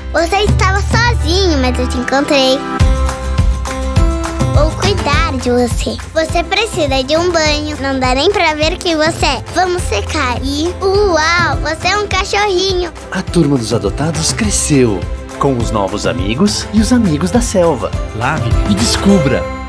Você estava sozinho, mas eu te encontrei. Vou cuidar de você. Você precisa de um banho. Não dá nem pra ver quem você é. Vamos secar. E uau, você é um cachorrinho. A turma dos adotados cresceu, com os novos amigos e os amigos da selva. Lave e descubra.